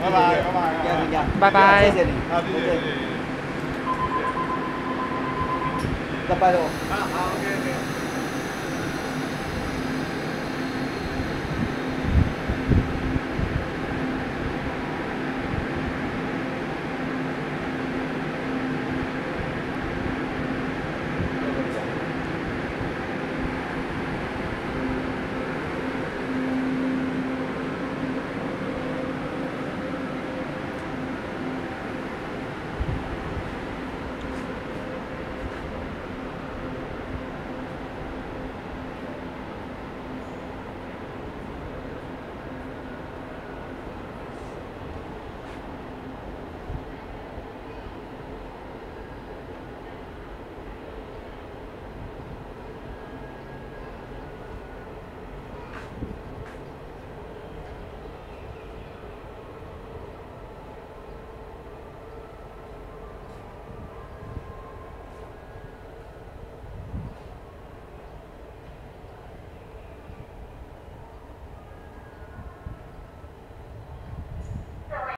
拜拜，拜拜， 拜拜谢谢你， 好，谢谢，谢谢。 拜拜喽。 啊，好，OK，OK。